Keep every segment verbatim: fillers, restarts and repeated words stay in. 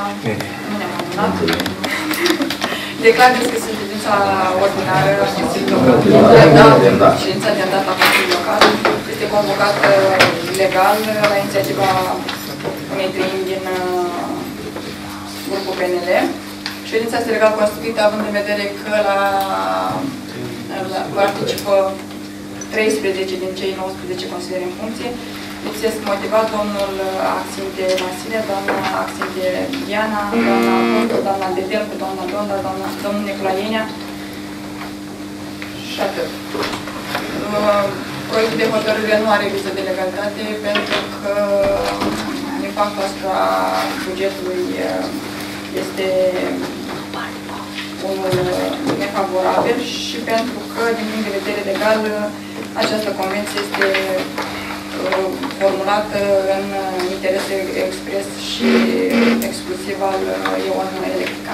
Nu ne-am amânat. Declar deschisă ședința ordinară a Consiliului Local. Ședința de îndată a Consiliului Local este convocată legal la inițiativa unei treimi din grupul P N L. Ședința este legal constituită având în vedere că la, la participă treisprezece din cei nouăsprezece consilieri în funcție. Lipsesc motivat domnul Axinte Vasile, doamna Axinte Diana, doamna Apurtu, doamna Dedelcu, doamna Donda, doamna, domnul Nicolaenea și atât. Proiectul de hotărâre nu are viză de legalitate pentru că impactul asupra bugetului este unul nefavorabil și pentru că, din punct de vedere legal, această convenție este formulată în interes expres și exclusiv al Ion Electrica.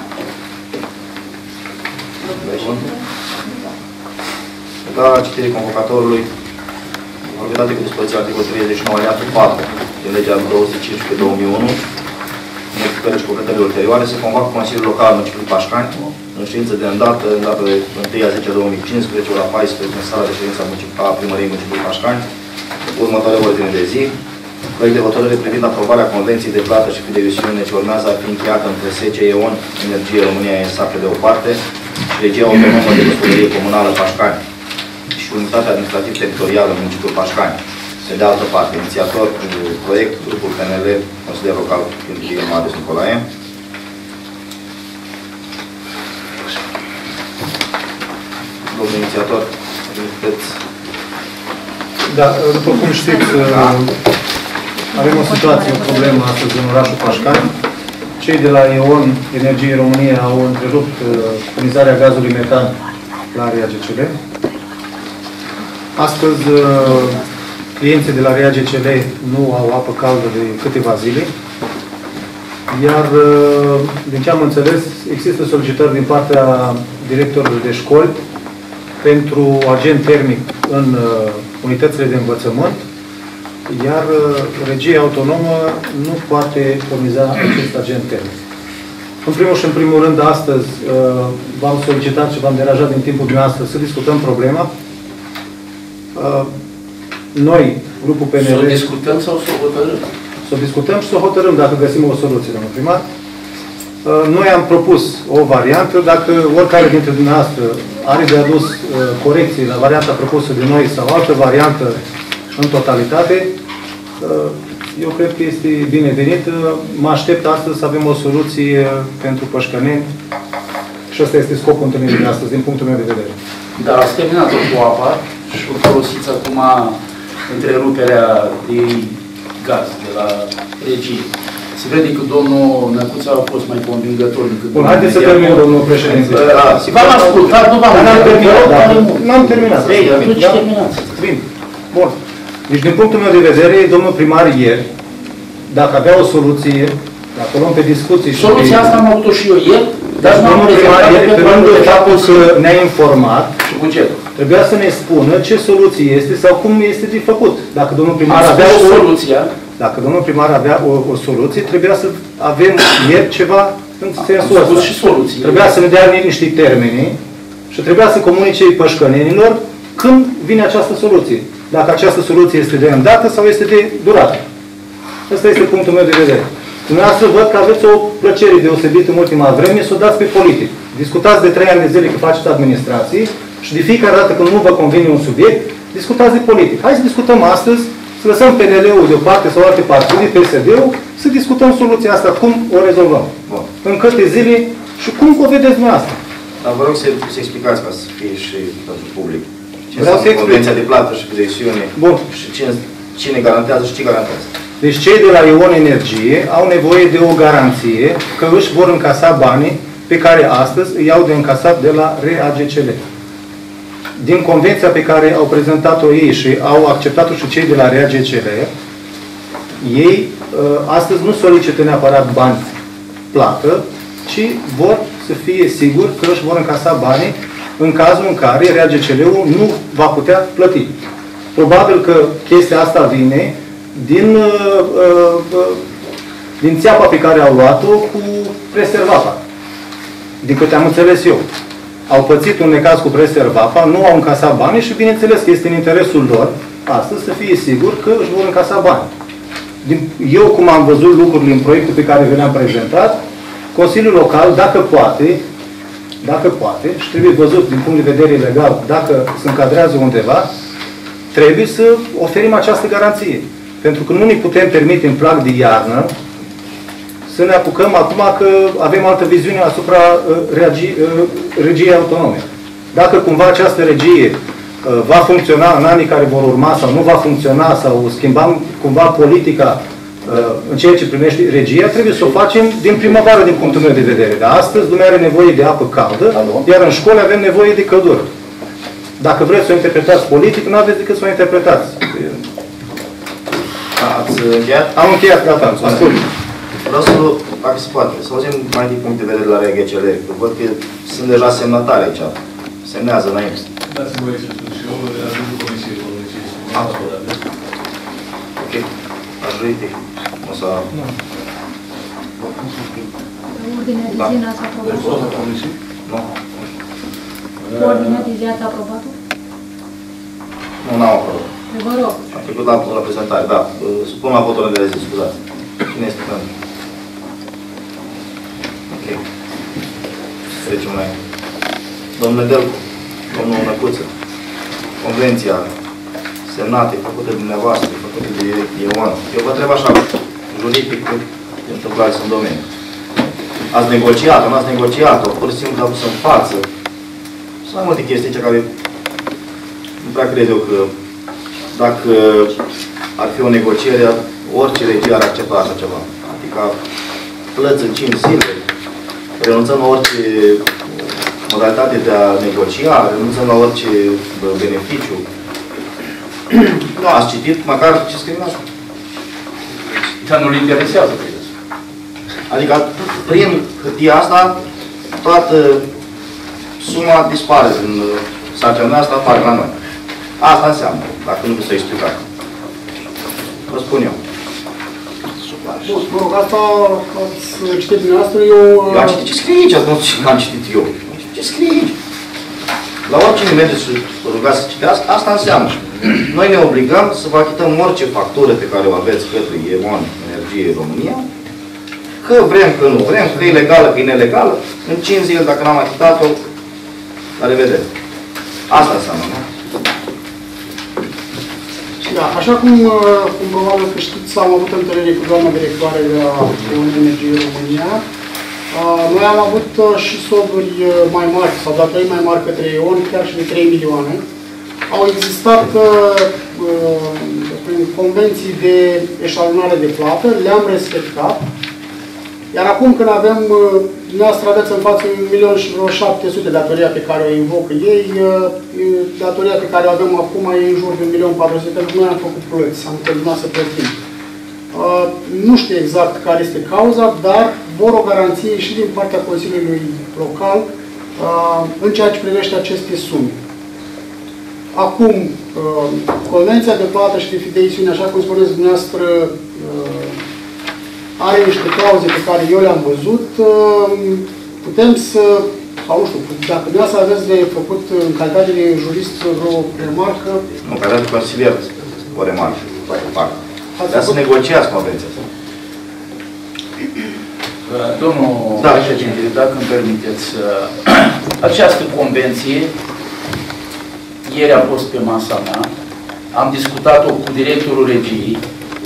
La citirea convocatorului, în conformitate cu dispoziția articolul treizeci și nouă alineatul patru din legea două sute cincisprezece pe două mii unu, în explicări și completările ulterioare, se convoacă Consiliul Local al Municipiului Pașcani, în ședință de îndată, în data de întâi a zecea două mii cincisprezece, ora paisprezece, în sala de ședință a Primăriei Municipiului Pașcani, următoare ordine de zi. Proiect de hotărâre privind aprobarea Convenției de plată și fideiusiune ce urmează a fi încheiată între S C Ion Energie România S A pe de o parte și Regia Autonomă de Gospodărie Comunală Pașcani și Unitatea Administrativ-Teritorială Municipiul Pașcani. Pe de altă parte, inițiator proiect, grupul P N L, Consilier Local Cântărie Marius Nicolae. Domnul inițiator, puteți... Da, după cum știți, da. Avem o situație, o problemă astăzi în orașul Pașcani. Cei de la Ion Energie România au întrerupt furnizarea gazului metan la R A G C L. Astăzi, clienții de la R A G C L nu au apă caldă de câteva zile. Iar, din ce am înțeles, există solicitări din partea directorilor de școli pentru agent termic în unitățile de învățământ, iar regia autonomă nu poate furniza acest agent termic. În primul și în primul rând, astăzi v-am solicitat și v-am deranjat din timpul dumneavoastră să discutăm problema. Noi, grupul P N L... Să o discutăm sau să o hotărâm? Să o discutăm și să o hotărâm dacă găsim o soluție, domnul primar. Noi am propus o variantă, dacă oricare dintre dumneavoastră are de adus corecții la varianta propusă de noi sau altă variantă în totalitate, eu cred că este binevenit. Mă aștept astăzi să avem o soluție pentru pășcăneni și ăsta este scopul întâlnirii de astăzi, din punctul meu de vedere. Dar ați terminat-o cu apa și o folosiți acum întreruperea de gaz de la regie. Se vede că domnul Năcuța a fost mai convingător decât... Bun, haideți să termin, domnul președinte. V-am ascultat, nu v-am terminat. N-am terminat. Ei, atunci terminați. Bine. Bun. Deci, din punctul meu de vedere, domnul primar ieri, dacă avea o soluție, dacă o luăm pe discuții... Soluția asta am avut-o și eu ieri, dar domnul primar ieri, pe lângă faptul că ne-a informat, și bugetul. Trebuia să ne spună ce soluție este sau cum este de făcut. Dacă domnul primar avea o soluție, dacă domnul primar avea o, o soluție, trebuia să avem ieri ceva în sensul ăsta. Și soluții. Trebuia să ne dea niște termeni și trebuia să comunice pășcănenilor când vine această soluție. Dacă această soluție este de îndată sau este de durată. Ăsta este punctul meu de vedere. Dumneavoastră văd că aveți o plăcere deosebită în ultima vreme să o dați pe politic. Discutați de trei ani de zile că faceți administrații și de fiecare dată când nu vă convine un subiect, discutați de politic. Hai să discutăm astăzi, să lăsăm P N L-ul de o parte sau alte partide, P S D-ul, să discutăm soluția asta, cum o rezolvăm. Bun. În câte zile și cum o vedeți dumneavoastră. Dar vă rog să, să explicați ca să fie și pentru public. Ce Vreau să explic. Convenția de plată și fideiusiune. Bun. Și cine, cine garantează și ce garantează. Deci cei de la Ion Energie au nevoie de o garanție că își vor încasa banii pe care astăzi îi au de încasat de la R A G C L. Din convenția pe care au prezentat-o ei și au acceptat-o și cei de la R A G C L, ei astăzi nu solicită neapărat bani plată, ci vor să fie siguri că își vor încasa banii în cazul în care R A G C L-ul nu va putea plăti. Probabil că chestia asta vine din, din țeapa pe care au luat-o cu Preservapa. Din câte am înțeles eu. Au pățit un necaz cu Preservapa, nu au încasat banii și bineînțeles că este în interesul lor astăzi să fie sigur că își vor încasa bani. Eu, cum am văzut lucrurile în proiectul pe care vi le-am prezentat, Consiliul Local, dacă poate, dacă poate, și trebuie văzut din punct de vedere legal, dacă se încadrează undeva, trebuie să oferim această garanție. Pentru că nu ne putem permite în prag de iarnă să ne apucăm acum că avem altă viziune asupra uh, regii, uh, regiei autonome. Dacă cumva această regie uh, va funcționa în anii care vor urma sau nu va funcționa sau schimbăm cumva politica uh, în ceea ce primește regia, trebuie să o facem din primăvară din punctul meu de vedere. Dar astăzi lumea are nevoie de apă caldă, iar în școli avem nevoie de căldură. Dacă vreți să o interpretați politic, nu aveți decât să o interpretați. Ați încheiat? Am încheiat, gata, ascult. Vreau să, dacă se poate, să auzim mai din punct de vedere la R G C L, că văd că sunt deja semnătari aici. Semnează înainte. Dați-mi voie să spun și eu, ajungul Comisiei Economice. Ok. Aș juridic. O să... Ordinea de zi n-ați aprobat? Nu. Ordinea de zi ați aprobat-o? Nu, n-am aprobat. Vă rog. Am trecut la, la prezentare, da. Supun la votul de zi, scuzați. Cine este pentru? Ok. Trecem mai. Domnule Delcu, domnul Năcuță, convenția semnată, făcută de dumneavoastră, făcută de Ioan. Eu vă întreb așa, juridic, ce întâmplare sunt în domeniu. Ați negociat-o, nu ați negociat-o, pur și simplu s-a pus în față. Sunt mai multe chestii care nu prea cred eu că dacă ar fi o negociere, orice regie ar accepta așa ceva. Adică plăți în cinci zile, renunțăm la orice modalitate de a negocia, renunțăm la orice beneficiu. Nu, ați citit măcar ce scrie asta? Dar nu-l interesează, cred. Adică, prin hârtia asta, toată suma dispare din sarcina asta, apare la noi. Asta înseamnă, dacă nu vi s-a explicat. Vă spun eu. Bun, mă rog, asta ați citit dumneavoastră, eu... Eu am citit ce scrie aici, nu ce am citit eu. Ce scrie aici? La oricine mergeți să rugați să citească, asta înseamnă. Noi ne obligăm să vă achităm orice factură pe care o aveți către E M O N Energie România, că vrem, că nu vrem, că e legală, că e nelegală, în cinci zile, dacă n-am achitat-o, la revedere. Asta înseamnă, nu? Da, așa cum, cum probabil că știți, am avut întâlnire cu doamna directoare de la Uniunea Energie România. Noi am avut și solduri mai mari, sau datorii mai mari către E O N, chiar și de trei milioane. Au existat prin convenții de eșalonare de plată, le-am respectat. Iar acum când avem, dumneavoastră aveți în față un milion și vreo șapte sute datoria pe care o invocă ei, datoria pe care o avem acum e în jur de un milion patru sute, pentru că noi am făcut plăți, am continuat să plătim. Nu știu exact care este cauza, dar vor o garanție și din partea Consiliului Local în ceea ce privește aceste sume. Acum, Convenția de plată și de fideisiune, așa cum spuneți dumneavoastră, are niște clauze pe care eu le-am văzut. Putem să, sau nu știu, dacă dumneavoastră aveți de făcut în calitate de jurist vreo remarcă... Nu, în calitate de consilier o remarcă. Dar să negociați convenția asta. Domnul da, președinte, dacă îmi permiteți, această convenție ieri a fost pe masa mea, am discutat-o cu directorul regiei.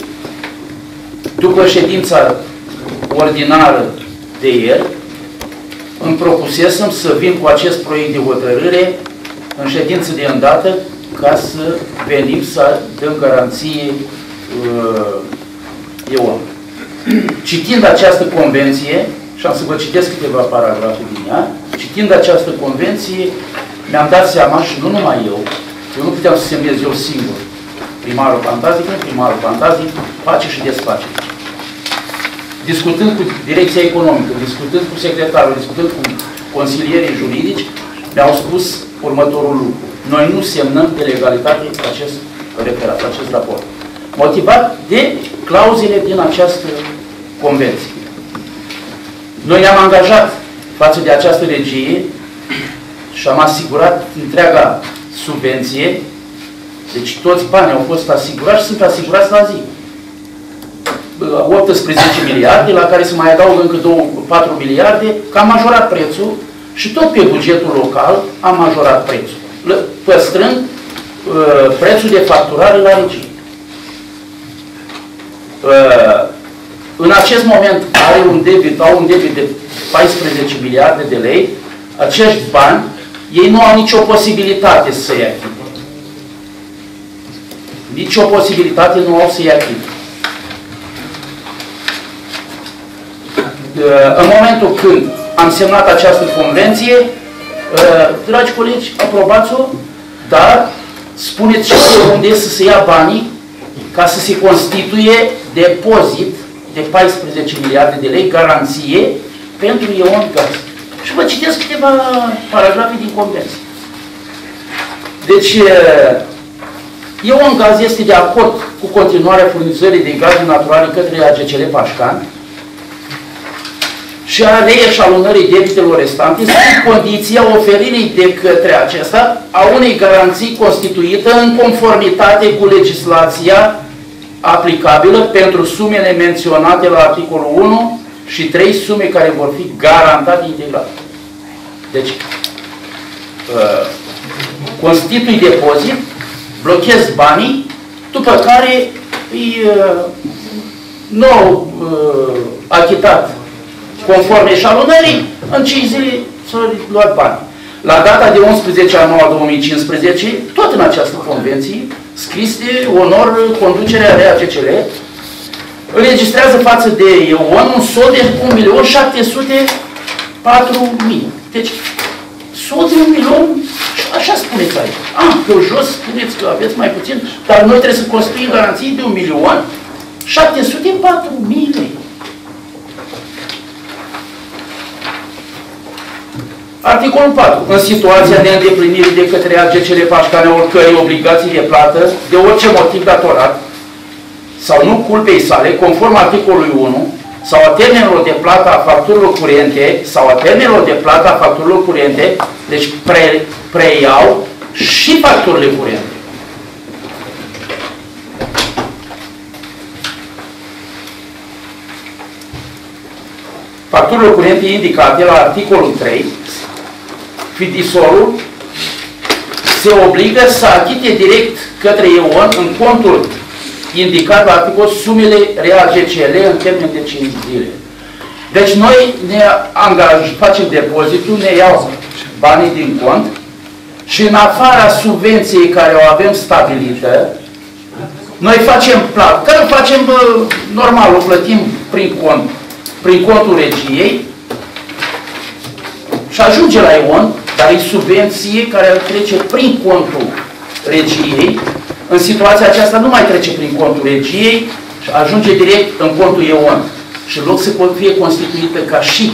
După ședința ordinară de ieri, îmi propusesem să vin cu acest proiect de hotărâre în ședință de îndată ca să venim să dăm garanție uh, eu. Citind această convenție, și am să vă citesc câteva paragrafe din ea, citind această convenție, mi-am dat seama, și nu numai eu, eu nu puteam să semnez eu singur. Primarul Pantazic, primarul Pantazic face și desface. Discutând cu direcția economică, discutând cu secretarul, discutând cu consilierii juridici, mi-au spus următorul lucru. Noi nu semnăm de legalitate acest referat, acest raport. Motivat de clauzele din această convenție. Noi ne-am angajat față de această regie și am asigurat întreaga subvenție. Deci toți banii au fost asigurați și sunt asigurați la zi. optsprezece miliarde, la care se mai adaugă încă patru miliarde, că am majorat prețul și tot pe bugetul local am majorat prețul, păstrând uh, prețul de facturare la regie. Uh, în acest moment are un debit, au un debit de paisprezece miliarde de lei, acești bani, ei nu au nicio posibilitate să se achite. Nici o posibilitate nu au să-i achite. În momentul când am semnat această convenție, dragi colegi, aprobați-o, dar spuneți și de unde să se ia banii ca să se constituie depozit de paisprezece miliarde de lei, garanție pentru Ion Gaz. Și vă citesc câteva paragrafe din convenție. Deci, Ion Gaz este de acord cu continuarea furnizării de gaze naturale către A G C L Pașcani și a reeșalonării debitelor restante sub condiția oferirii de către acesta a unei garanții constituită în conformitate cu legislația aplicabilă pentru sumele menționate la articolul unu și trei sume care vor fi garantate integral. Deci, uh, constitui depozit, blochez banii, după care îi uh, nou uh, achitat conform eșalonării, în cinci zile s-au luat bani. La data de unsprezece a noua două mii cincisprezece, tot în această convenție, scris de onor conducerea R A G C L, înregistrează față de Ion un sol de un milion șapte sute patru mii. Deci, sol de un milion, așa spuneți aici. Ah, pe jos spuneți că aveți mai puțin, dar noi trebuie să construim garanții de un milion șapte sute patru mii lei. Articolul patru. În situația de îndeplinire de către A G C L Pașcani a oricărei obligații de plată, de orice motiv datorat, sau nu culpei sale, conform articolului unu, sau a termenelor de plată a facturilor curente, sau a termenelor de plată a facturilor curente, deci pre, preiau și facturile curente. Facturile curente indicate la articolul trei, fidisorul se obligă să achite direct către Ion în contul indicat la articol sumele R A G C L în termen de cinci zile. Deci noi ne angajăm, facem depozitul, ne iau banii din cont și în afara subvenției care o avem stabilită, noi facem plată. Că facem bă, normal, o plătim prin cont, prin contul regiei și ajunge la Ion, dar e subvenție care trece prin contul regiei. În situația aceasta nu mai trece prin contul regiei și ajunge direct în contul Ion. Și în loc să fie constituită ca și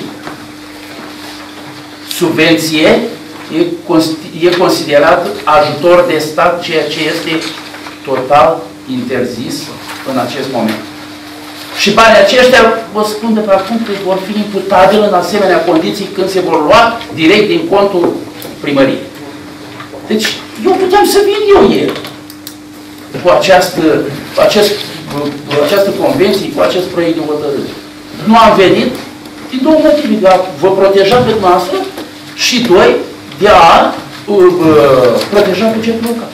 subvenție, e, e considerat ajutor de stat, ceea ce este total interzis în acest moment. Și banii aceștia, vă spun de pe acum, că vor fi imputabili în asemenea condiții când se vor lua direct din contul primăriei. Deci, eu puteam să vin eu ieri cu această, cu acest, cu această convenție, cu acest proiect de hotărâre. Nu am venit din două motive, de a vă proteja pe noastră și doi, de a uh, uh, proteja bugetul local.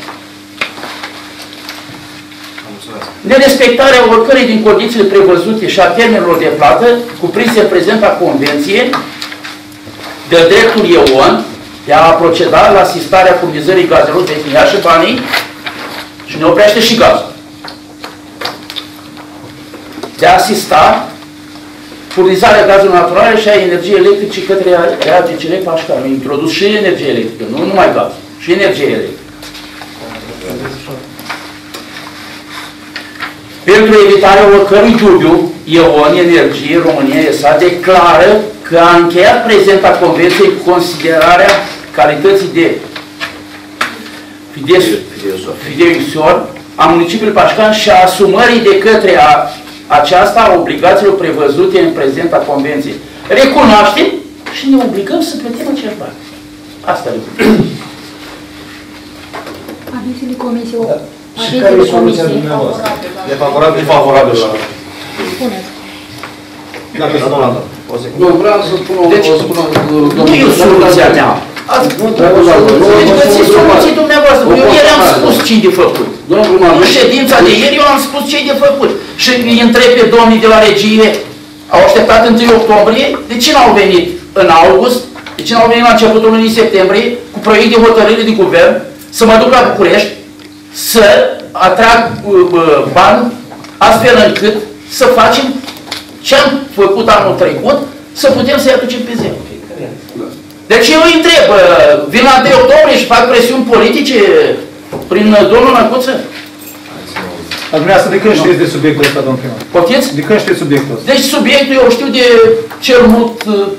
Nerespectarea oricărei din condițiile prevăzute și a termenelor de plată cuprinse în prezenta convenție de dreptul Ion de a proceda la asistarea furnizării gazelor, de ia și banii și ne oprește și gazul. De a asista furnizarea gazelor naturale și a energiei electrice către R A G C L Pașcani. Introdus și energie electrică, nu numai gaz, și energie electrică. Pentru evitarea oricărui dubiu, Ion Energie România S A declară că a încheiat prezenta convenție cu considerarea calității de fideisor a municipiului Pașcani și a asumării de către a, aceasta a obligațiilor prevăzute în prezenta convenție. recunoaștem și ne obligăm să plătim acești bani. Asta e. Avizele comisiei. Și care e soluția dumneavoastră? Defavorabil, favorabil. Spuneți. Dacă e domnul Anton, o secundă. Nu, vreau să spun o... Deci, spun o nu e soluția mea. Deci găsiți soluții dumneavoastră. Eu ieri am spus ce-i de făcut. În ședința de ieri eu am spus ce-i de făcut. Și îi întreb pe domnii de la regie, au așteptat întâi octombrie, de ce n-au venit în august, de ce n-au venit la începutul lunii septembrie, cu proiect de hotărâre de guvern, să mă duc la București, să atrag uh, bani, astfel încât să facem ce am făcut anul trecut, să putem să-i aducem pe zi. Deci eu îi întreb, vin la întâi octombrie și fac presiuni politice prin domnul Năcuță? Dumneavoastră, de când știți de subiectul ăsta, domnul primar? Poftiți? De când știți subiectul ăsta? Deci subiectul eu știu de cel mult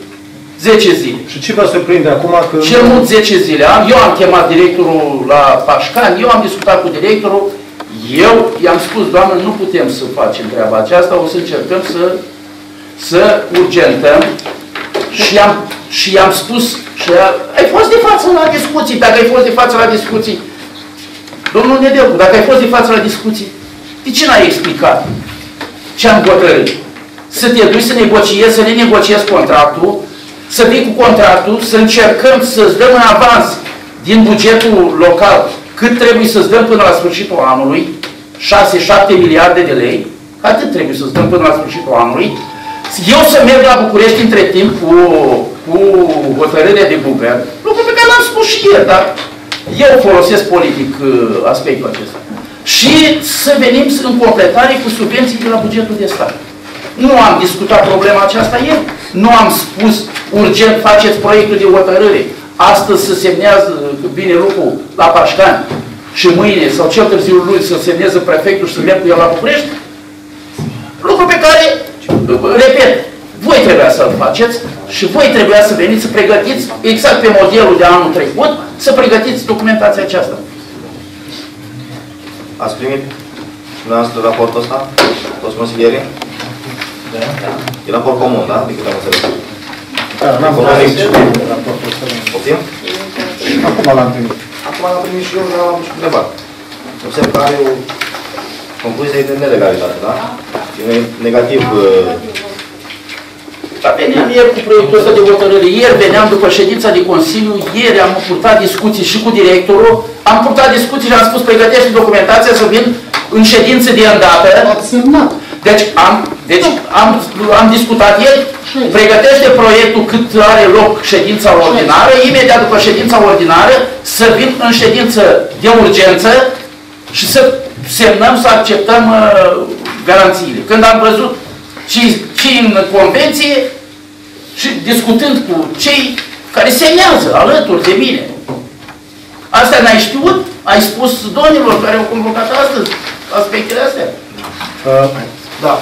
zece zile. Și ce vă surprinde acum că... Cel mult zece zile. Eu am chemat directorul la Pașcani, eu am discutat cu directorul, eu i-am spus, doamnă, nu putem să facem treaba aceasta, o să încercăm să, să urgentăm și am Și i-am spus, și a, ai fost de față la discuții, dacă ai fost de față la discuții, domnul Nedelcu, dacă ai fost de față la discuții, de ce n-ai explicat ce am hotărât? Să te duci să negociezi, să renegociezi contractul, să vii cu contractul, să încercăm să-ți dăm în avans din bugetul local cât trebuie să-ți dăm până la sfârșitul anului, șase șapte miliarde de lei, atât trebuie să-ți dăm până la sfârșitul anului, eu să merg la București între timp cu, cu hotărârea de guvern, lucru pe care l-am spus și ieri, dar eu folosesc politic aspectul acesta. Și să venim în completare cu subvenții de la bugetul de stat. Nu am discutat problema aceasta ieri, nu am spus urgent faceți proiectul de hotărâre, astăzi se semnează, vine lucrul la Pașcani și mâine sau cel târziu luni să semneze prefectul și să merg cu el la București, lucru pe care, repet, voi trebuia să-l faceți și voi trebuia să veniți să pregătiți, exact pe modelul de anul trecut, să pregătiți documentația aceasta. Ați primit dumneavoastră raportul ăsta? Toți consilierii? Da. E raport comun, da? De cât am înțeles. Da, n-am primit raportul ăsta. Poftim? Acum l-am primit. Acum l-am primit și eu, dar l-am și întrebat. Observ că are o concluzie de nelegalitate, da? E negativ. Dar veneam ieri cu proiectul ăsta de hotărâre, ieri veneam după ședința de Consiliu, ieri am purtat discuții și cu directorul, am purtat discuții și am spus pregătește documentația să vin în ședință de îndată. Ați semnat. Deci, am, deci am, am discutat ieri, pregătește proiectul cât are loc ședința ordinară, imediat după ședința ordinară să vin în ședință de urgență și să semnăm, să acceptăm uh, garanțiile. Când am văzut și în convenție și discutând cu cei care semnează alături de mine. Asta n-ai știut? Ai spus domnilor care au convocat astăzi aspectele astea? Uh, da.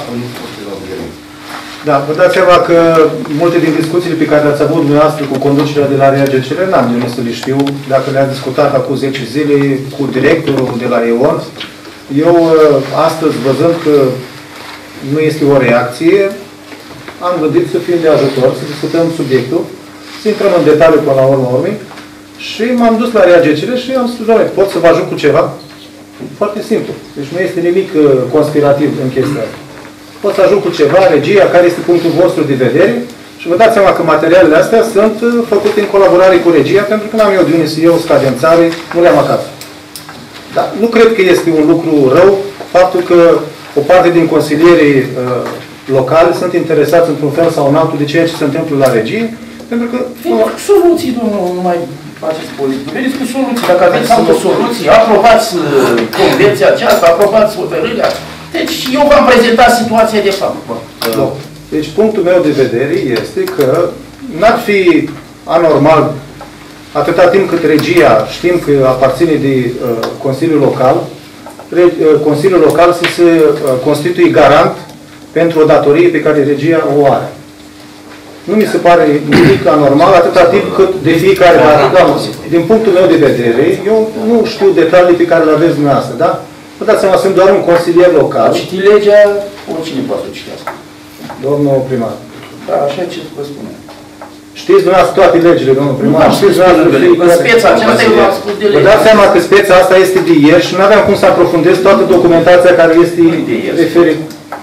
Da, vă dați seama că multe din discuțiile pe care le-ați avut dumneavoastră cu conducerea de la R A G C R n-am de să le știu, dacă le-ați discutat acum zece zile cu directorul de la E O N. Eu, astăzi, văzând că nu este o reacție, am gândit să fim de ajutor, să discutăm subiectul, să intrăm în detaliu până la urmă urmei și m-am dus la R A G C R și am spus, doamne, pot să vă ajut cu ceva? Foarte simplu. Deci nu este nimic uh, conspirativ în chestia asta. Pot să ajut cu ceva, regia, care este punctul vostru de vedere și vă dați seama că materialele astea sunt uh, făcute în colaborare cu regia, pentru că n-am eu de unde să iau scadențare, nu le-am acasă. Dar nu cred că este un lucru rău faptul că o parte din consilierii uh, locali sunt interesați într-un fel sau în altul de ceea ce se întâmplă la regie, pentru că... Veniți cu soluții, domnul, nu mai faceți politică. Veniți cu soluții. Dacă aveți alte soluții, aprobați uh, convenția aceasta, aprobați hotărârea. Deci eu v-am prezentat situația de fapt. Uh, deci punctul meu de vedere este că n-ar fi anormal atâta timp cât regia știm că aparține de uh, Consiliul Local, Consiliul Local să se constituie garant pentru o datorie pe care regia o are. Nu mi se pare nimic anormal atâta timp cât de fiecare dată, din punctul meu de vedere, eu nu știu detaliile pe care le aveți dumneavoastră, da? Vă dați seama, sunt doar un consilier local. Citi legea, oricine poate să citească. Domnul primar. Da, așa e ce vă spune. Știți dumneavoastră toate legile, domnul primar? Nu, știți dumneavoastră în speța aceasta eu v-am spus de Vă lege. dați seama că speța asta este de ieri și nu aveam cum să aprofundez toată documentația care este referită.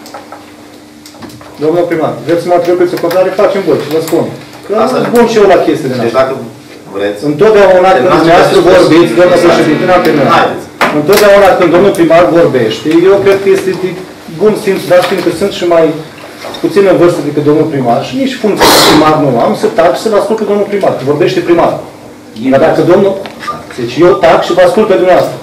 Domnul primar, vreți să mă întrebați o contare? Facem voi, vă spun. Că sunt bun și eu la chestii de Deci asta. dacă vreți... Întotdeauna când dumneavoastră vorbiți, domnul președinte, n-am terminat. Haideți. Întotdeauna când domnul primar vorbește, eu cred că este de bun simț, dar fiindcă sunt și mai puțin în vârstă decât domnul primar și nici funcție de primar nu am, să tac și să-l ascult pe domnul primar, că vorbește primar. Dar dacă domnul... Deci eu tac și vă ascult pe dumneavoastră.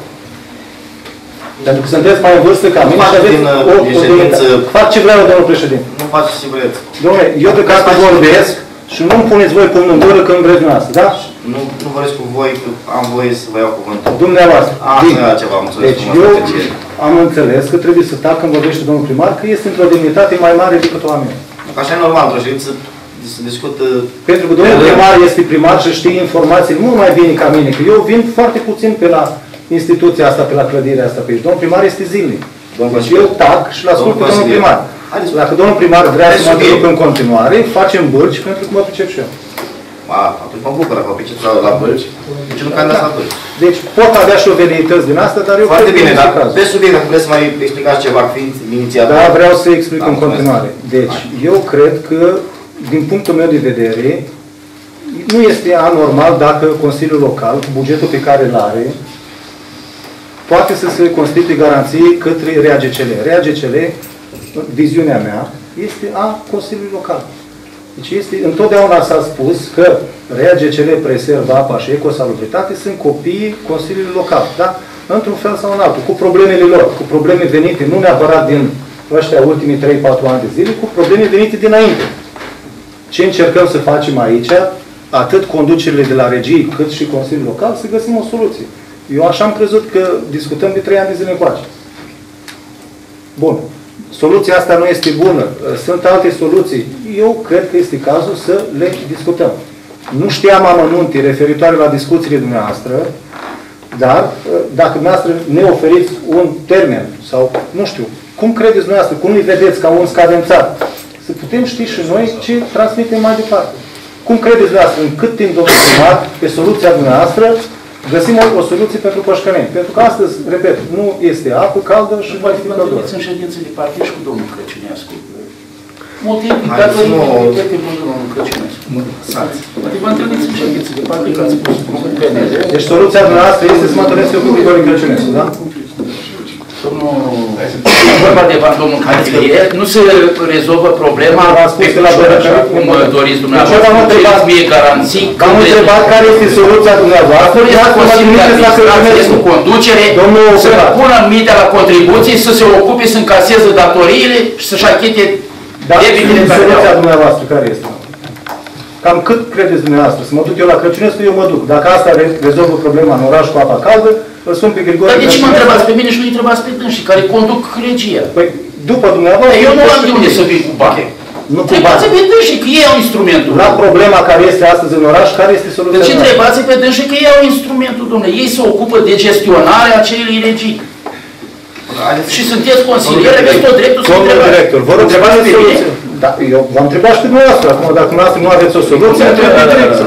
Pentru că sunteți mai în vârstă ca mine și aveți din, o, din o ședință... Fac ce vreau, domnul președinte. Nu faceți ce vreți. Domnule, eu de casă vorbesc și nu-mi puneți voi pumnul în gură când vreți dumneavoastră, da? Nu, nu vorbesc cu voi, că am voie să vă iau cuvântul. Dumneavoastră. Asta e altceva, am înțeles. Deci eu am înțeles că trebuie să tac când vorbește domnul primar, că este într-o demnitate mai mare decât oamenii. Așa e normal, într-o ședință să discută... Pentru că domnul primar este primar și știe informații mult mai bine ca mine, că eu vin foarte puțin pe la instituția asta, pe la clădirea asta pe aici. Domnul primar este zilnic. Deci eu tac și-l ascult pe domnul primar. Dacă domnul primar vrea să mă duc în continuare, facem bârci pentru că mă pricep și eu. A, atunci mă bucur, dacă pricep la, la bălci. Deci nu candidați la bălci. Deci pot avea și o veleități din asta, dar eu... Foarte bine, dar pe subiect, dacă vreți să mai explicați ceva, fiind inițiator... Da, vreau să explic în continuare. Deci, eu cred că, din punctul meu de vedere, nu este anormal dacă Consiliul Local, cu bugetul pe care îl are, poate să se constituie garanții către R A G C L. R A G C L, viziunea mea, este a Consiliului Local. Deci este, întotdeauna s-a spus că R A G C L, Preserva Apa și Ecosalubritate sunt copiii Consiliului Local, da? Într-un fel sau în altul, cu problemele lor, cu probleme venite, nu neapărat din ăștia ultimii trei patru ani de zile, cu probleme venite dinainte. Ce încercăm să facem aici, atât conducerile de la regii, cât și Consiliul Local, să găsim o soluție. Eu așa am crezut că discutăm de trei ani de zile încoace. Bun. Soluția asta nu este bună. Sunt alte soluții. Eu cred că este cazul să le discutăm. Nu știam amănunte referitoare la discuțiile dumneavoastră, dar dacă dumneavoastră ne oferiți un termen sau, nu știu, cum credeți dumneavoastră, cum îi vedeți ca un scadențat, să putem ști și noi ce transmitem mai departe. Cum credeți dumneavoastră, în cât timp, domnul primar, pe soluția dumneavoastră, găsim o, o soluție pentru Pășcăneni. Pentru că astăzi, repet, nu este apă caldă și va fi căldură. Vă în ședință de partid și cu domnul Crăciunescu. Motiv datorită pentru domnul Crăciunescu. Poate vă întâlniți în ședință de partid, că ați spus P N L. Deci soluția dumneavoastră este să mă întâlnesc eu cu Grigore Crăciunescu, da? Domnul, vorba de domnul Canțelier, nu se rezolvă problema pe așa cum doriți dumneavoastră. Cereți mie garanții. V-am întrebat care este soluția dumneavoastră. Cu conducere, să pună mintea la contribuții, să se ocupe, să încaseze datoriile și să-și achite debitele pe soluția dumneavoastră care este? Cam cât credeți dumneavoastră? Să mă duc eu la Crăciunescu, eu mă duc. Dacă asta rezolvă problema în oraș cu apa caldă, îl sun pe Grigore. Dar de ce mă întrebați pe mine și nu îi întrebați pe dânsii care conduc regia? Păi, după dumneavoastră... Eu nu am de unde să vin cu bani. Nu cu bani. Întrebați pe dânsii că ei au instrumentul. La problema care este astăzi în oraș, care este soluția? Deci întrebați pe dânsii că ei au instrumentul, domnule. Ei se ocupă de gestionarea acelei regii. Și sunteți consilieri, aveți tot dreptul să întrebați. Domnul director, vă rog să faceți soluție. Da, eu v-am întrebat și pe dumneavoastră. Acum, dacă dumneavoastră nu aveți o soluție, întrebați director.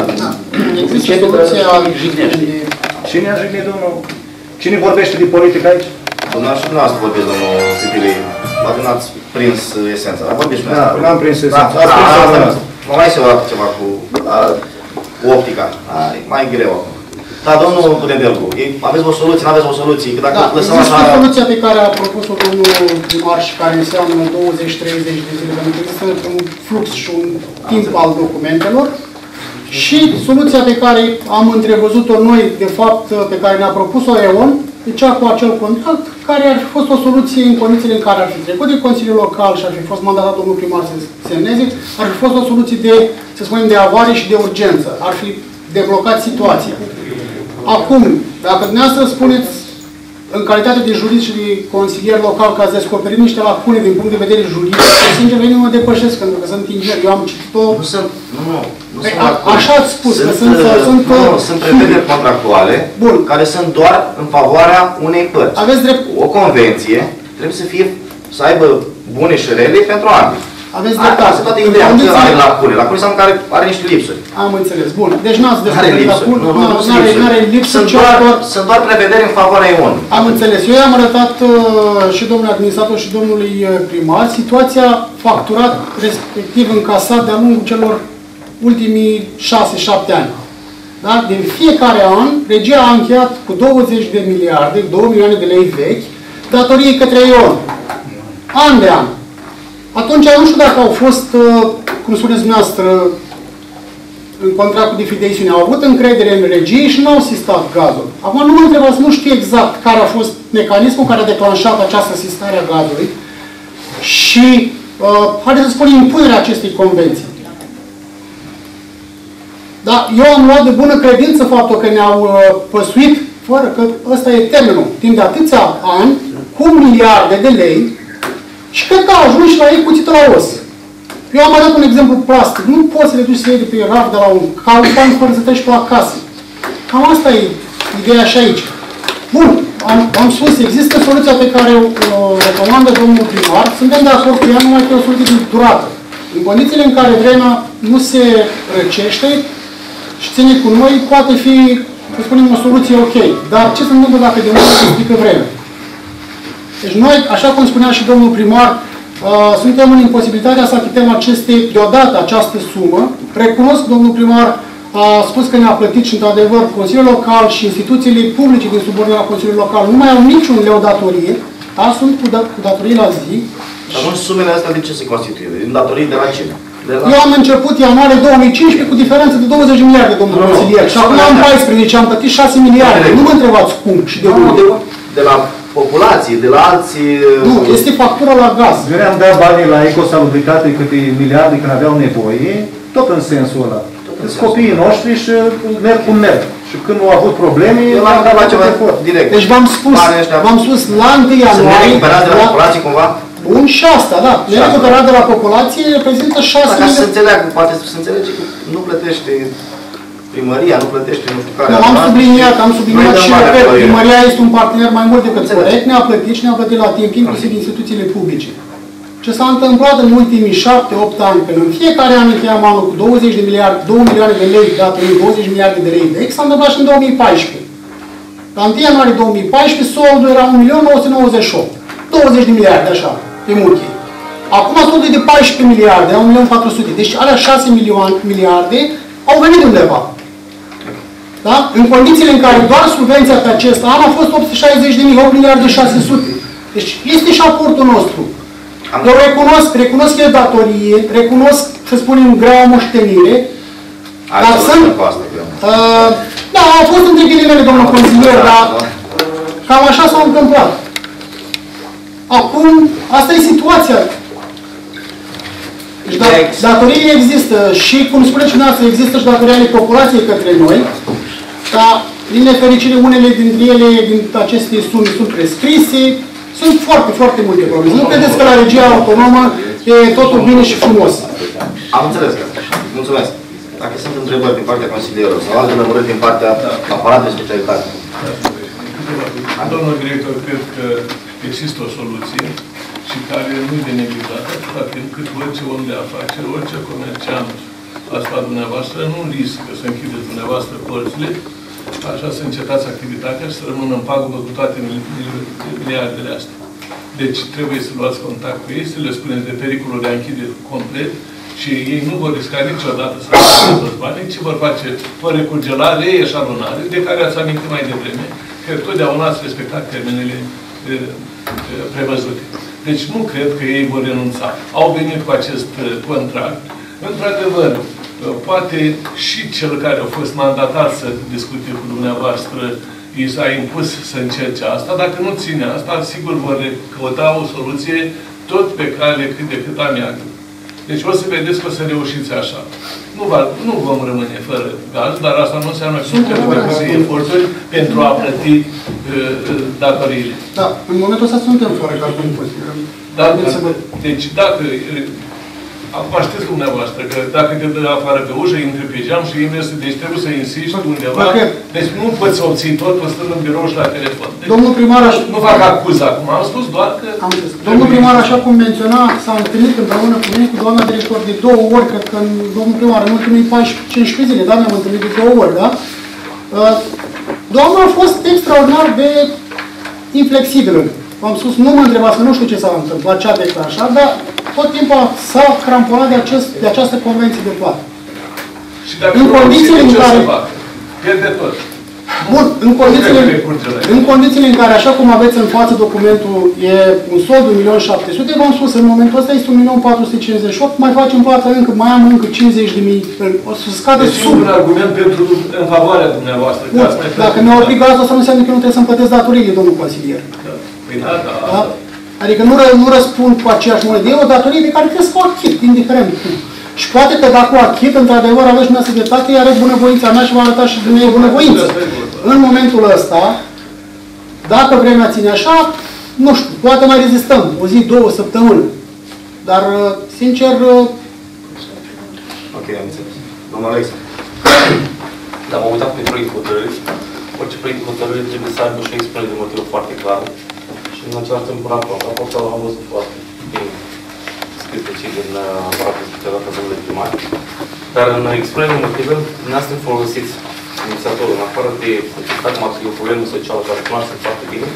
Cine a jignit, domnul? Cine vorbește de politică aici? Dumneavoastră și dumneavoastră vorbiți, domnul Pipilei. Poate n-ați prins esența, dar vorbiți și Da, dumneavoastră. n-am prins esența. Ați prins esența. Mă mai se o dată ceva cu optica. E mai greu acum. Da, domnul Putendelcu, aveți o soluție, nu aveți o soluție? Că dacă Da, lăsăm există așa... soluția pe care a propus-o domnul primar și care înseamnă douăzeci treizeci de zile, pentru că există un flux și un timp al documentelor. Și soluția pe care am întrevăzut-o noi, de fapt, pe care ne-a propus-o E O N, e cea cu acel contract, care ar fi fost o soluție în condițiile în care ar fi trecut de Consiliul Local și ar fi fost mandatat domnul primar să semneze, ar fi fost o soluție de, să spunem, de avarie și de urgență. Ar fi deblocat situația. Acum, dacă dumneavoastră spuneți, în calitate de jurist și de consilier local, că ați descoperit niște lacune din punct de vedere juridic, sincer, venit mă depășesc, pentru că sunt inginer. Eu am citit-o... Nu sunt, nu, nu. nu păi, sunt a, lacune. așa ați spus, sunt, că sunt... sunt, nu, nu, sunt prevederi contractuale, Bun. care sunt doar în favoarea unei părți. Aveți drept. O convenție trebuie să fie, să aibă bune și rele pentru ambii. Aveți dreptate. Asta toată ideea că are lacune. Lacune înseamnă că are, are niște lipsuri. Am înțeles. Bun. Deci n-ați Are descoperit lipsuri. lacune. Nu, nu, nu sunt Nu lipsuri. are lipsuri. Sunt ci doar, doar... sunt doar prevederi în favoarea I O N. Am înțeles. Eu i-am arătat uh, și domnului administrator și domnului uh, primar situația facturat, respectiv încasat de-a lungul celor ultimii șase șapte ani. Da? Din fiecare an, regia a încheiat cu douăzeci de miliarde, două milioane de lei vechi, datorii către I O N. An de an. Atunci, nu știu dacă au fost, uh, cum spuneți dumneavoastră, în contractul de fideițiune, au avut încredere în regie și nu au sistat gazul. Acum nu mă întrebați, nu știu exact care a fost mecanismul care a declanșat această sistare a gazului și, uh, haideți să spunem, impunerea acestei convenții. Da, eu am luat de bună credință faptul că ne-au uh, păsuit, fără că ăsta e termenul, timp de atâția ani, cu miliarde de lei și cred că a ajuns și la ei cuțită la os. Eu am arătat un exemplu plastic. Nu poți să le duci să iei de pe raf de la un calpan fără să treci pe acasă. Cam asta e ideea și aici. Bun, am, am spus, există soluția pe care o, o recomandă domnul primar. Suntem de acord cu ea, numai că e o soluție de durată. În condițiile în care vremea nu se răcește și ține cu noi, poate fi, să spunem, o soluție ok. Dar ce se întâmplă dacă de mult se explică vremea? Deci noi, așa cum spunea și domnul primar, uh, suntem în imposibilitatea să achităm aceste, deodată această sumă. Recunosc, domnul primar a spus că ne-a plătit și, într-adevăr, Consiliul Local și instituțiile publice din subordinea Consiliului Local nu mai au niciun leu datorie, da? Sunt cu, da, cu datorii la zi. Și atunci sumele astea de ce se constituie? Din datorii de la ce? De la... Eu am început ianuarie două mii cincisprezece cu diferență de douăzeci de miliarde, domnul Nu, nu. consilier. Și acum am paisprezece, am plătit șase miliarde. Nu mă întrebați cum și de Nu, unde. de, de la populație, de la alții... Nu, este factura la gaz. Eu le-am dat banii la Ecosalubritate câte miliarde când aveau nevoie, tot în sensul ăla. Sunt copiii noștri și merg cum merg. Și când au avut probleme, Eu l-am dat la ceva direct. Deci v-am spus, v-am spus la întâi Să ne ianuarie... recuperați de la populație cumva? Bun, și asta, da. Nerecuperat de la populație reprezintă șase Ca să se mii de... înțeleagă, poate să se înțelege că nu plătește primăria, nu plătește nu știu care... Nu, am subliniat, am subliniat Noi și dăm repet, mare primăria este un partener mai mult decât Înțeleg. corect, ne-a plătit și ne-a plătit la timp, inclusiv instituțiile publice. Ce s-a întâmplat în ultimii șapte opt ani, când în fiecare an încheiam anul cu douăzeci de miliarde, două milioane de lei, datorii douăzeci de miliarde de lei vechi, s-a întâmplat și în două mii paisprezece. La întâi ianuarie două mii paisprezece, soldul era un milion nouă sute nouăzeci și opt. douăzeci de miliarde, așa, pe muchii. Acum soldul e de paisprezece miliarde, la un milion patru sute. Deci alea șase miliarde au venit undeva. Da? În condițiile în care doar subvenția pe acest an a fost opt sute șaizeci de mii, opt miliarde șase sute. Deci este și aportul nostru. Eu recunosc, recunosc că e datorie, recunosc, să spunem, grea moștenire, dar sunt... Uh, da, au fost între ghilimele, domnul consilier, dar cam așa s-a întâmplat. Acum, asta e situația. Deci, da, datoriile există și, cum spuneți și dumneavoastră, există și datorii ale populației către noi, dar, din nefericire, unele dintre ele, din aceste sume, sunt prescrise. Sunt foarte, foarte multe probleme. Nu credeți că la regia autonomă e totul bine și frumos. Am înțeles că. Mulțumesc. Dacă sunt întrebări din partea consilierului sau alte lămuriri din partea aparatului de specialitate. Domnul director, cred că există o soluție și care nu e de neglijată, atâta timp cât orice om de afaceri, orice comerciant, asta dumneavoastră, nu riscă să închideți dumneavoastră porțile, așa să încetați activitatea și să rămână în pagubă cu toate miliardele astea. Deci trebuie să luați contact cu ei, să le spuneți de pericolul de a închide complet și ei nu vor risca niciodată să facă toți banii, ci vor face o recurge la reeșalonare, de care ați amintit mai devreme, că totdeauna ați respectat termenele prevăzute. Deci nu cred că ei vor renunța. Au venit cu acest contract. Într-adevăr, poate și cel care a fost mandatat să discute cu dumneavoastră i s-a impus să încerce asta. Dacă nu ține asta, sigur vor căuta o soluție tot pe cale cât de cât amiabilă. Deci o să vedeți că o să reușiți așa. Nu, va, nu vom rămâne fără gaz, dar asta nu înseamnă că nu trebuie să fie eforturi pentru a plăti uh, datoriile. Da, în momentul ăsta suntem fără gaz, nu pot. Da, deci dacă Acum știți dumneavoastră că dacă te dă afară pe ușă, intri pe geam și investi, deci trebuie să insisti undeva. Okay. Deci nu poți obții tot stând în birou și la telefon. Deci, domnul primar, aș... nu fac acuz acum, am spus doar că... Am spus. Domnul primar, așa cum menționa, s-a întâlnit împreună cu mine, cu doamna director, de două ori, cred că domnul primar, în ultimii paisprezece cincisprezece zile, da, ne-am întâlnit de două ori, da? Doamna a fost extraordinar de inflexibilă. Am spus, nu mă întrebați, că nu știu ce s-a întâmplat, ce a declanșat, dar tot timpul s-a cramponat de, acest, de această convenție de plată. Și dacă în condițiile în care... pierde tot. Bun, în condițiile, în condițiile în care, așa cum aveți în față documentul, e un sold de un milion șapte sute mii, v-am spus, în momentul ăsta este un milion patru sute cincizeci și opt, mai facem plată încă, mai am încă cincizeci de mii, o să scade deci sub. un argument pentru, în favoarea dumneavoastră. Bun, dacă mi-au oprit gazul, asta nu înseamnă că nu trebuie să-mi plătesc datoriile, domnul consilier. Da. Păi da, da, da? Adică nu, ră, nu răspund cu aceeași monedă, e o datorie de care trebuie să o achit, indiferent cum. Și poate că dacă o achit, într-adevăr, aveți dumneavoastră dreptate, ea are bunăvoința mea și va arăta și dumneavoastră bunăvoință. În momentul ăsta, dacă vremea ține așa, nu știu, poate mai rezistăm, o zi, două săptămâni. Dar, sincer... Ok, am înțeles. Domnul Alex. Da, m-am uitat pe proiect hotărâri. Orice proiect hotărâri trebuie să aibă și o expunere de motiv foarte clar. Și în același timp, raport, raportul am văzut foarte bine scris pe cei din aparatul specializat domnului primar. Dar în expunerea de motive, dumneavoastră folosiți inițiatorul, în afară de certificat, cum ar fi o problemă socială, care cunoaștem foarte bine.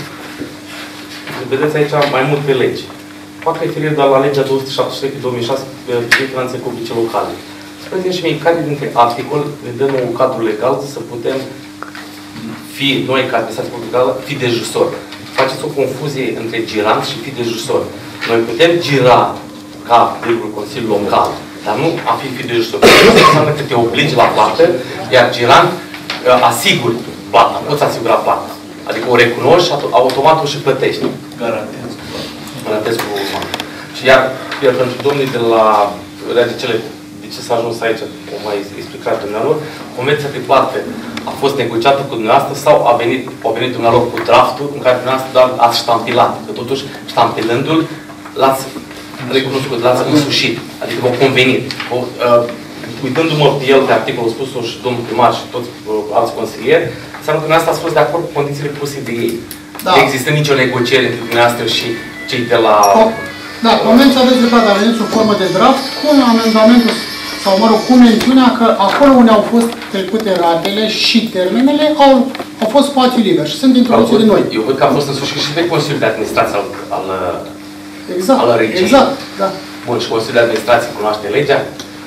Vedeți aici mai mult pe legi. Fac referire doar la legea două sute șaptezeci și trei pe două mii șase privind finanțe publice locale. Spuneți-mi și mie, care dintre articol ne dăm un cadru legal să putem fi, noi ca administrație publică, fi de jusor. Faceți o confuzie între girant și fi de jusor. Noi putem gira ca regulul Consiliul Local, dar nu a fi fi de jusor. Asta înseamnă că te obligi la plată, iar girant asigur plata, poți asigura plata. Adică o recunoști și automat o și plătești. Garantez. Garantez cu urmă. Și iar, iar pentru domnii de la Readicele, de ce s-a ajuns aici, o mai explicat dumnealor, convenția de plată a fost negociată cu dumneavoastră sau a venit, a venit dumnealor cu draftul în care dumneavoastră doar ați ștampilat, că totuși ștampilându-l l-ați recunoscut, l-ați însușit, adică v-au convenit. Uh, uitându-mă pe el, pe articolul spus-o și domnul primar și toți uh, alți consilieri, înseamnă că dumneavoastră ați fost de acord cu condițiile puse de ei. Da. Nu există nicio negociere între dumneavoastră și cei de la... Da, convenția aveți dreptate, a venit sub formă de draft cu amendamentul, sau mă rog, cu mențiunea că acolo unde au fost trecute ratele și termenele au, au fost spațiu liber și sunt introduse de noi. Eu văd că a fost însușit și de Consiliul de Administrație al, al, exact, al regiei. Exact, da. Bun, și Consiliul de Administrație cunoaște legea?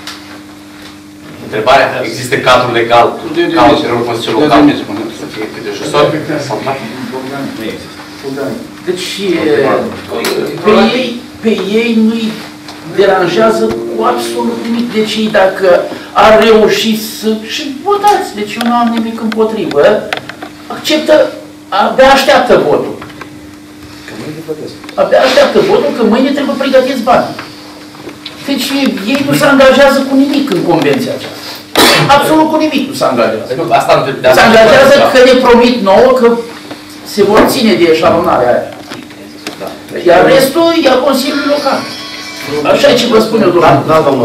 Întrebarea, există cadru legal ca în Consiliul Local să fie cât de jusor? Nu există. Deci, pe ei, pe ei nu-i deranjează cu absolut nimic. Deci, dacă ar reuși să... și votați, deci eu nu am nimic împotrivă, acceptă, abia așteaptă votul. Că mâine plătesc. Abia așteaptă votul, că mâine trebuie pregătiți bani. Deci, ei nu se angajează cu nimic în convenția aceasta. Absolut cu nimic nu se angajează. Asta nu trebuie. Se angajează că ne promit nouă că se vor ține de eșalonarea aia. Da. Iar restul ia Consiliul Local. Așa e ce vă spune eu, domnule. Da, domnul.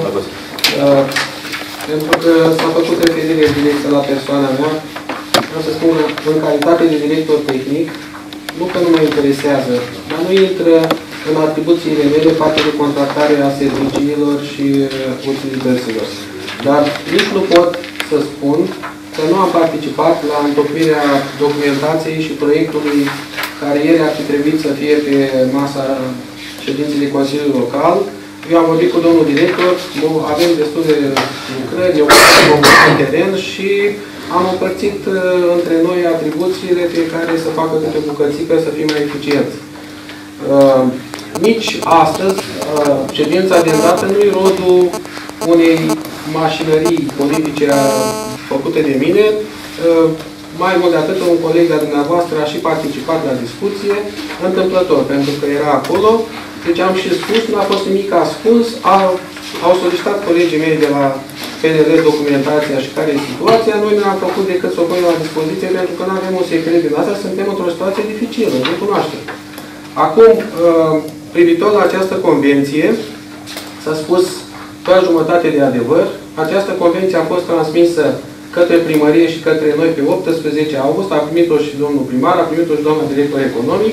Pentru că s-a făcut referire directă la persoana mea, vreau să spun, în calitate de director tehnic, nu că nu mă interesează, dar nu intră în atribuțiile mele față de contractarea serviciilor și utilităților. Dar nici nu pot să spun că nu am participat la întocmirea documentației și proiectului care ieri ar fi trebuit să fie pe masa ședinței de Consiliul Local. Eu am vorbit cu domnul director, avem destul de lucrări, eu am în teren și am împărțit între noi atribuțiile, fiecare să facă câte o bucățică, să fie mai eficient. Uh, nici astăzi, uh, ședința de îndată nu-i rodul unei mașinării politice făcute de mine. Uh, mai mult de atât, un coleg de-a dumneavoastră a și participat la discuție, întâmplător, pentru că era acolo. Deci am și spus, nu a fost nimic ascuns, au, au solicitat colegii mei de la P N L documentația și care e situația, noi ne am făcut decât să o punem la dispoziție, pentru că nu avem un secret din asta, suntem într-o situație dificilă, nu cunoaștem. Acum, privitor la această convenție, s-a spus doar jumătate de adevăr. Această convenție a fost transmisă către primărie și către noi pe optsprezece august, a primit-o și domnul primar, a primit-o și doamna director economic.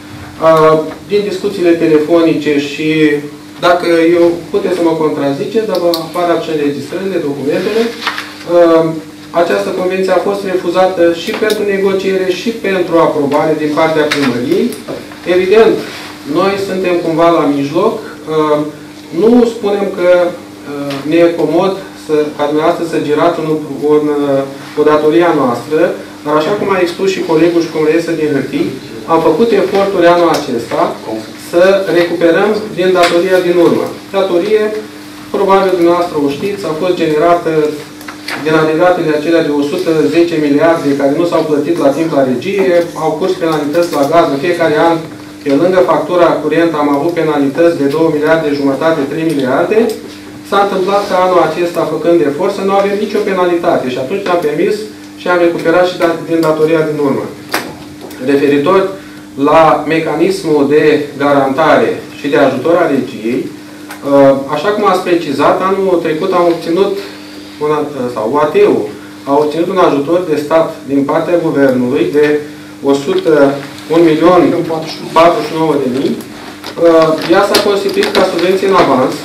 Din discuțiile telefonice și dacă eu puteți să mă contraziceți, dar vă apară și înregistrările, documentele, această convenție a fost refuzată și pentru negociere și pentru aprobare din partea primăriei. Evident, noi suntem cumva la mijloc. Nu spunem că ne e comod să, ca dumneavoastră să girați în, în, o datoria noastră, dar așa cum a expus și colegul și cum reiese din hârtii, am făcut eforturi anul acesta să recuperăm din datoria din urmă. Datorie, probabil dumneavoastră o știți, a fost generată din agregatele acelea de o sută zece miliarde care nu s-au plătit la timp la regie, au curs penalități la gaz în fiecare an. Pe lângă factura curentă am avut penalități de două miliarde jumătate, trei miliarde. S-a întâmplat ca anul acesta, făcând efort, să nu avem nicio penalitate și atunci am permis și am recuperat și din datoria din urmă. Referitor la mecanismul de garantare și de ajutor a regiei, așa cum ați precizat, anul trecut am obținut, un, sau U A T-ul a obținut un ajutor de stat din partea Guvernului de o sută un milion patruzeci și nouă de mii. Ea s-a constituit ca subvenție în avans.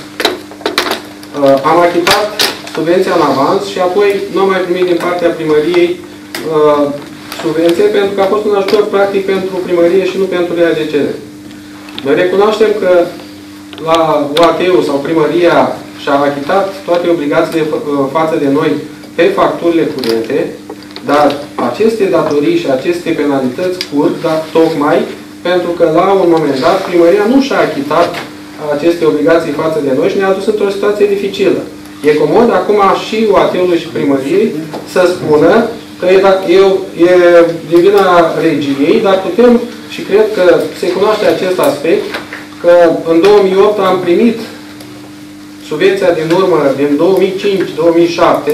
Am achitat subvenția în avans și apoi nu am mai primit din partea primăriei subvenție pentru că a fost un ajutor practic pentru primărie și nu pentru R A G C R. Noi recunoaștem că la U A T-ul sau primăria și-a achitat toate obligațiile față de noi pe facturile curente, dar aceste datorii și aceste penalități curg, dar tocmai pentru că la un moment dat primăria nu și-a achitat aceste obligații față de noi și ne-a adus într-o situație dificilă. E comod acum și U A T-ului și primăriei să spună că e, e din vina regiei, dar putem și cred că se cunoaște acest aspect, că în două mii opt am primit subvenția din urmă din două mii cinci două mii șapte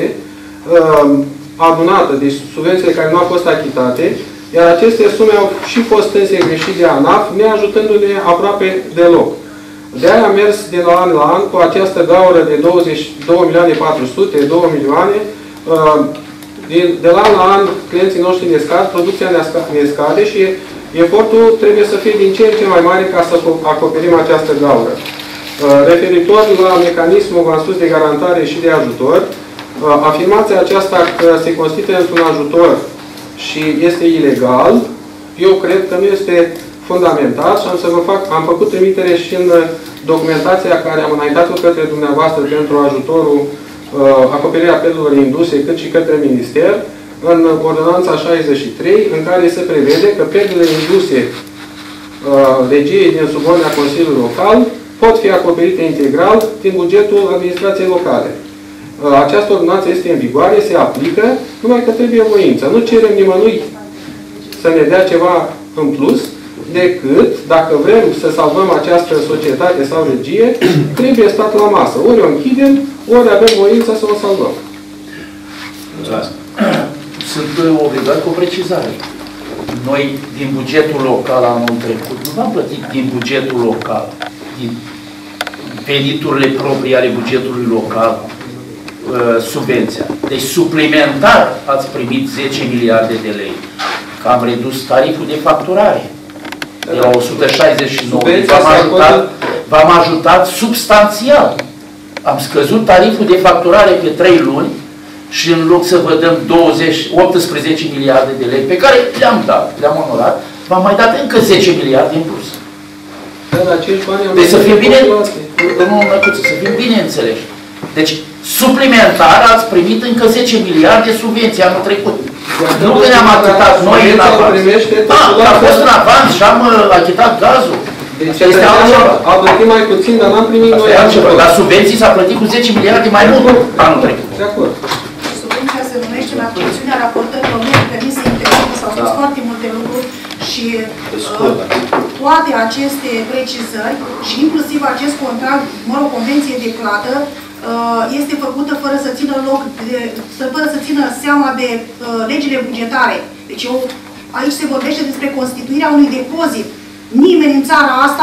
adunată, deci subvențiile care nu au fost achitate, iar aceste sume au și fost strânse greșit de ANAF, neajutându-ne aproape deloc. De-aia am mers de la an la an cu această gaură de douăzeci și două milioane patru sute, două milioane. De la an la an, clienții noștri ne scad, producția ne scade și efortul trebuie să fie din ce în ce mai mare ca să acoperim această gaură. Referitor la mecanismul, v-am spus, de garantare și de ajutor, afirmația aceasta că se constituie într-un ajutor și este ilegal, eu cred că nu este fundamental și am, să vă fac, am făcut trimitere și în documentația care am înaintat-o către dumneavoastră pentru ajutorul uh, acoperirea pierderilor induse, cât și către minister, în ordonanța șaizeci și trei, în care se prevede că pierderile induse uh, regiei din subordinea Consiliului Local pot fi acoperite integral din bugetul administrației locale. Uh, această ordonanță este în vigoare, se aplică, numai că trebuie voință. Nu cerem nimănui să ne dea ceva în plus, decât, dacă vrem să salvăm această societate sau regie, trebuie stat la masă. Ori o închidem, ori avem voință să o salvăm. Mulțumesc. Sunt obligat cu o precizare. Noi, din bugetul local anul trecut, nu am plătit din bugetul local, din veniturile proprii ale bugetului local, subvenția. Deci, suplimentar ați primit zece miliarde de lei. Că am redus tariful de facturare. De la o sută șaizeci și nouă. V-am ajutat, v-am ajutat substanțial. Am scăzut tariful de facturare pe trei luni și în loc să vă dăm douăzeci, optsprezece miliarde de lei pe care le-am dat, le-am onorat, v-am mai dat încă zece miliarde în plus. Deci să fim bine, domnul Năcuță, să fim bine înțeleși. Deci, suplimentar ați primit încă zece miliarde subvenții anul trecut. Nu că ne-am achitat noi în avans. Da, a fost în avans și am achitat gazul. Deci este altceva. Am plătit mai puțin, dar n-am primit noi altceva. Dar subvenții s-a plătit cu zece miliarde mai mult anul trecut. De acord. Subvenția se numește la funcțiunea raportărilor nepermise integrate, s-au spus foarte multe lucruri și uh, toate aceste precizări și inclusiv acest contract, mă rog, convenție de plată, este făcută fără să țină loc, de, fără să țină seama de uh, legile bugetare. Deci eu, aici se vorbește despre constituirea unui depozit. Nimeni în țara asta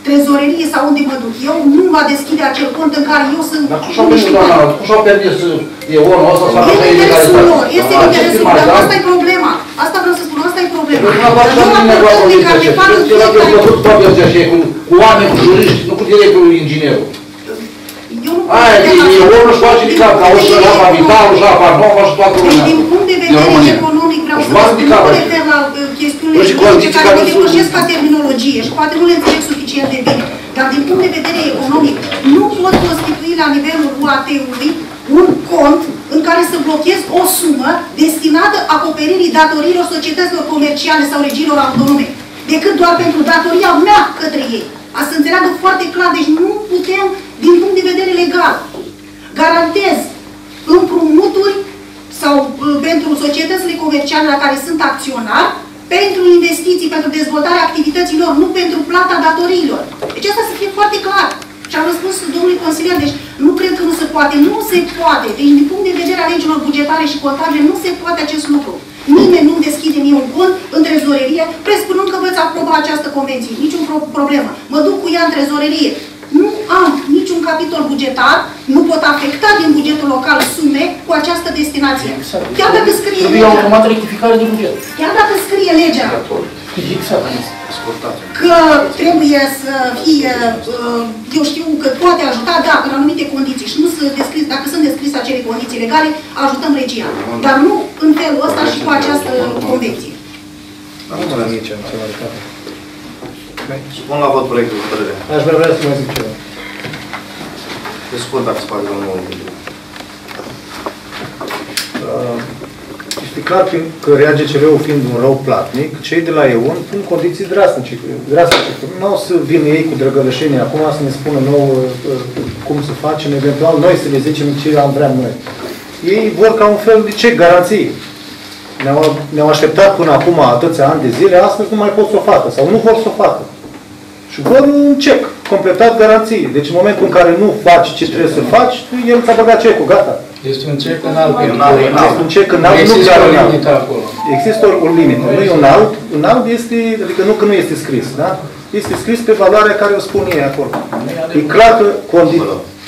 trezorerie sau unde mă duc eu, nu va deschide acel cont în care eu sunt... Dar cum și-au permis, doamna, cum și-au permis E-ul ăsta să facă interesul lor, este interesul lor, dar asta e problema. Asta vreau să spun, asta e problema. Eu am Dar care ne fac în fiecare... cu oameni, cu juriști, nu cu directorul inginerul. Eu nu Aia, E-ul își face din cap, ca o șafa vitală, o șafa nouă și toată lumea. Din punct de vedere economic, vreau să vă spun, nu mă refer la chestiunile tehnice care mă depășesc ca terminologie și poate nu le înțeleg suficient de bine. Dar din punct de vedere economic, nu pot constitui la nivelul U A T-ului un cont în care să blochez o sumă destinată acoperirii datoriilor societăților comerciale sau regiilor autonome, decât doar pentru datoria mea către ei. A să înțeleagă foarte clar, deci nu putem, din punct de vedere legal, garantez împrumuturi sau pentru societățile comerciale la care sunt acționari, pentru investiții, pentru dezvoltarea activităților, nu pentru plata datoriilor. Deci asta să fie foarte clar. Și am răspuns domnului consilier, deci nu cred că nu se poate. Nu se poate. Deci din punct de vedere a legilor bugetare și contabile, nu se poate acest lucru. Nimeni nu deschide mie un cont în trezorerie, prespunând că veți aproba această convenție. Niciun pro problemă. Mă duc cu ea în trezorerie. Nu am niciun capitol bugetar, nu pot afecta din bugetul local sume cu această destinație. Chiar dacă scrie legea. Trebuie automat rectificare de buget. Chiar dacă scrie legea exact. că trebuie să fie, eu știu că poate ajuta, da, în anumite condiții și nu sunt descris, dacă sunt descrise acele condiții legale, ajutăm regia. Dar nu în felul ăsta și cu această convenție. Supun la vot proiectul hotărâre. Aș vrea, vrea să mai zic ceva. Pe scurt, dacă se poate la nouă. Este clar că R A G C R-ul fiind un rău platnic, cei de la E U N pun condiții drastice. drastice. Nu o să vină ei cu drăgălășenie acum să ne spună nouă cum să facem, eventual noi să le zicem ce am vrea noi. Ei vor ca un fel de ce garanții. Ne-au ne așteptat până acum atâția ani de zile, astăzi nu mai pot să o facă sau nu vor să o facă. Și vor un cec, completat garanție. Deci în momentul în care nu faci ce trebuie să faci, el ți-a băgat cecul, gata. Este un cec în alt. Este un cec în alt, nu chiar în alt. Există o limită. Nu e un alt. Un alt este, adică nu că nu este scris, da? Este scris pe valoarea care o spun ei acolo. E clar că condi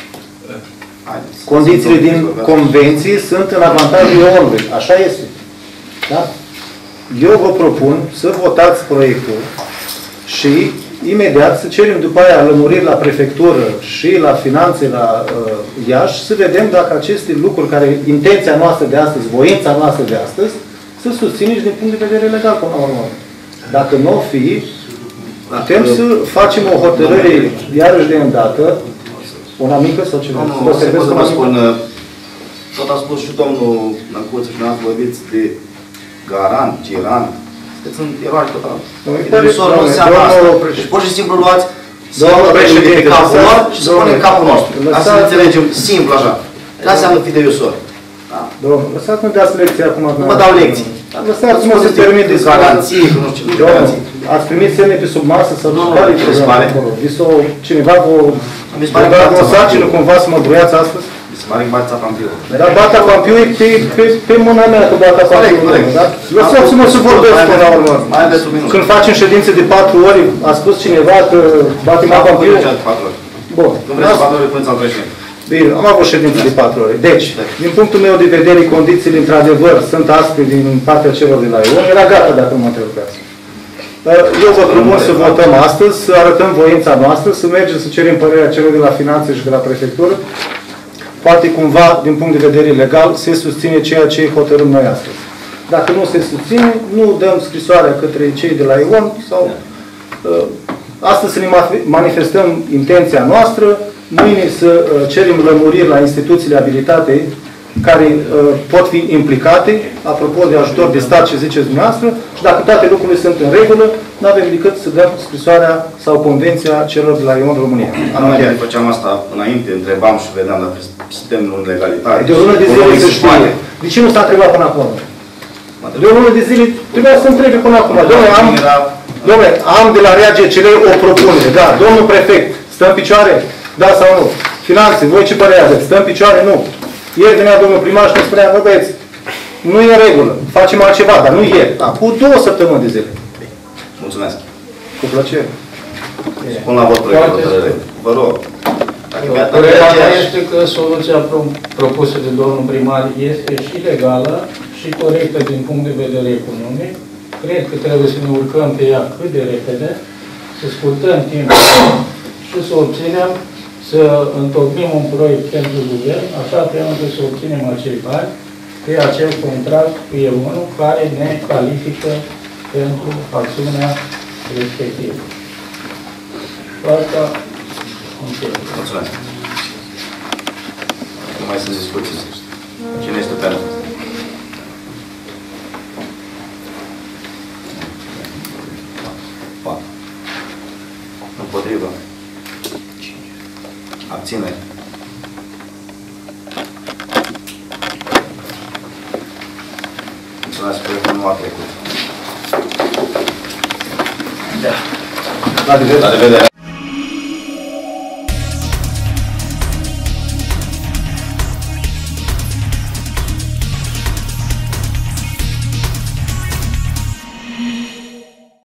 condițiile din convenții sunt în avantajul E O N-ului. Așa este. Da? Eu vă propun să votați proiectul și imediat să cerem după aia lămuriri la prefectură și la finanțe la uh, Iași, să vedem dacă aceste lucruri care, intenția noastră de astăzi, voința noastră de astăzi, să susținem și din punct de vedere legal până la urmă. Dacă nu o fi, putem să facem o hotărâre iarăși de îndată, una mică sau ceva? Nu, nu, să vă spun, tot a spus și domnul Năcuță și n-ați vorbit de garant, girant, sunteți în eroare totală. Devisor nu înseamnă asta. Deci pur și simplu luați de pe capul lor și să punem capul nostru. Ca să înțelegem simplu așa. Ce înseamnă fi devisor? Domnul, lăsați-mă dați lecții acum. Nu vă dau lecții. Lăsați-mă să termin de garanții, nu știu ce garanții. Ați primit semne pe sub masă sau nu? Care e programul acolo? Vi s-o cineva vă sarcină cumva să mă bruiați astăzi? Mi se pare că bați Pampiu. Dar Bata Pampiu e pe, pe, pe mâna mea cu Bata Pampiu. Lăsați-mă să vorbesc până la urmă. Când facem ședințe de patru ori, a spus cineva că batem la Pampiu. Bun. Nu vreți să patru ori, puneți al treizeci. Bine, am avut ședințe de patru ore. Deci, din punctul meu de vedere, condițiile, într-adevăr, sunt aspre din partea celor de la E U N. Era gata dacă mă întrebați. Eu vă propun să votăm astăzi, să arătăm voința noastră, să mergem să cerem părerea celor de la finanțe și de la prefectură. Poate cumva, din punct de vedere legal, se susține ceea ce hotărâm noi astăzi. Dacă nu se susține, nu dăm scrisoarea către cei de la E U N sau uh, astăzi să ne manifestăm intenția noastră, mâine să uh, cerem lămuriri la instituțiile abilitate care uh, pot fi implicate, apropo de ajutor de stat, ce ziceți dumneavoastră, și dacă toate lucrurile sunt în regulă, nu avem decât să dăm scrisoarea sau convenția celor de la E U N România. Anume, făceam asta înainte, întrebam și vedeam dacă suntem în legalitate. De o lună de zile se știe. De ce nu s-a întrebat până acum? De o lună de zile trebuia să întrebe până acum. Dom'le, am, dom'le, am de la R A G C R o propunere. Da, domnul prefect, stă în picioare? Da sau nu? Finanțe, voi ce părere aveți? Stă în picioare? Nu. Ieri venea domnul primar și ne spunea, bă băieți, nu e în regulă, facem altceva, dar nu ieri. Da, cu două săptămâni de zile. Mulțumesc. Cu plăcere. Spun la vot proiectul Foarte hotărâre. Vă rog. Părerea mea este că soluția pro- propusă de domnul primar este și legală și corectă din punct de vedere economic. Cred că trebuie să ne urcăm pe ea cât de repede, să scurtăm timpul și să obținem, să întocmim un proiect pentru guvern, așa că să obținem acei bani pe acel contract cu E unu care ne califică pentru acțiunea respectivă. Cu asta înțeleg. Mulțumesc. Nu mai sunt discuții. Cine este pentru? patru. Împotrivă. Abține. Mulțumesc, proiectul nu a trecut. La de vedere. La de vedere.